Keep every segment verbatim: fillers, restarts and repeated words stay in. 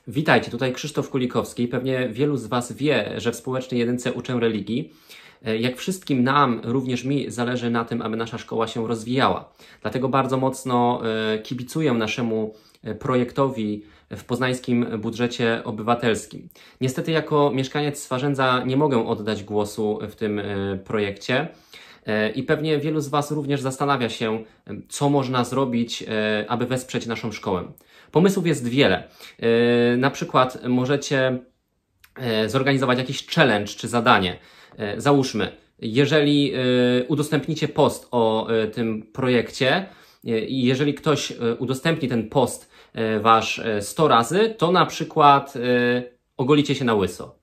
Witajcie, tutaj Krzysztof Kulikowski. Pewnie wielu z Was wie, że w Społecznej Jedynce uczę religii. Jak wszystkim nam, również mi, zależy na tym, aby nasza szkoła się rozwijała. Dlatego bardzo mocno kibicuję naszemu projektowi w poznańskim budżecie obywatelskim. Niestety jako mieszkaniec Swarzędza nie mogę oddać głosu w tym projekcie. I pewnie wielu z Was również zastanawia się, co można zrobić, aby wesprzeć naszą szkołę. Pomysłów jest wiele. Na przykład możecie zorganizować jakiś challenge czy zadanie. Załóżmy, jeżeli udostępnicie post o tym projekcie i jeżeli ktoś udostępni ten post Wasz sto razy, to na przykład ogolicie się na łyso.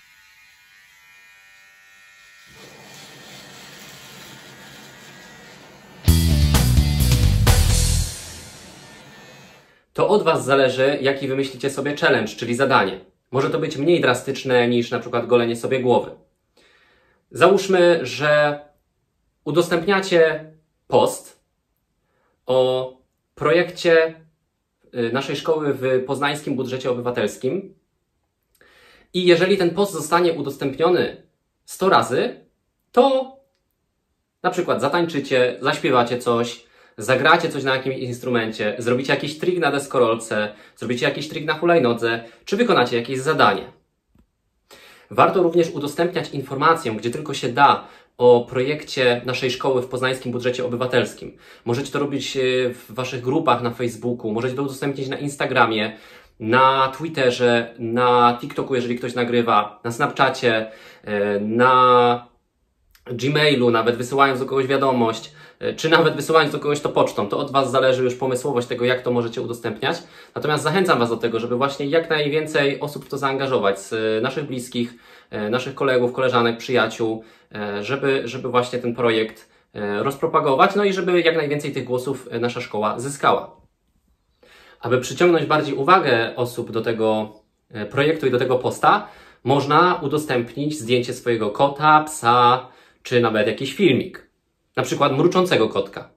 To od Was zależy, jaki wymyślicie sobie challenge, czyli zadanie. Może to być mniej drastyczne niż na przykład golenie sobie głowy. Załóżmy, że udostępniacie post o projekcie naszej szkoły w poznańskim budżecie obywatelskim i jeżeli ten post zostanie udostępniony sto razy, to na przykład zatańczycie, zaśpiewacie coś, zagracie coś na jakimś instrumencie, zrobicie jakiś trik na deskorolce, zrobicie jakiś trik na hulajnodze, czy wykonacie jakieś zadanie. Warto również udostępniać informację, gdzie tylko się da, o projekcie naszej szkoły w poznańskim budżecie obywatelskim. Możecie to robić w Waszych grupach na Facebooku, możecie to udostępnić na Instagramie, na Twitterze, na TikToku, jeżeli ktoś nagrywa, na Snapchacie, na Gmailu, nawet wysyłając do kogoś wiadomość, czy nawet wysyłając do kogoś to pocztą. To od Was zależy już pomysłowość tego, jak to możecie udostępniać. Natomiast zachęcam Was do tego, żeby właśnie jak najwięcej osób w to zaangażować, z naszych bliskich, naszych kolegów, koleżanek, przyjaciół, żeby, żeby właśnie ten projekt rozpropagować, no i żeby jak najwięcej tych głosów nasza szkoła zyskała. Aby przyciągnąć bardziej uwagę osób do tego projektu i do tego posta, można udostępnić zdjęcie swojego kota, psa, czy nawet jakiś filmik. Na przykład mruczącego kotka.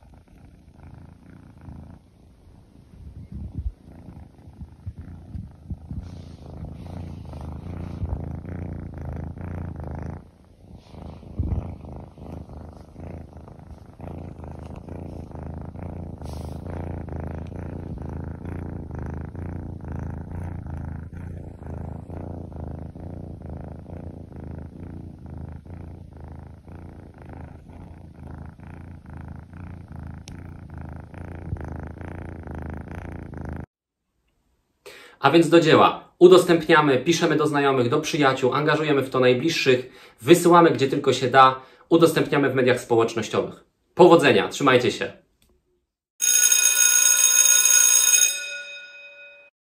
A więc do dzieła. Udostępniamy, piszemy do znajomych, do przyjaciół, angażujemy w to najbliższych, wysyłamy gdzie tylko się da, udostępniamy w mediach społecznościowych. Powodzenia, trzymajcie się.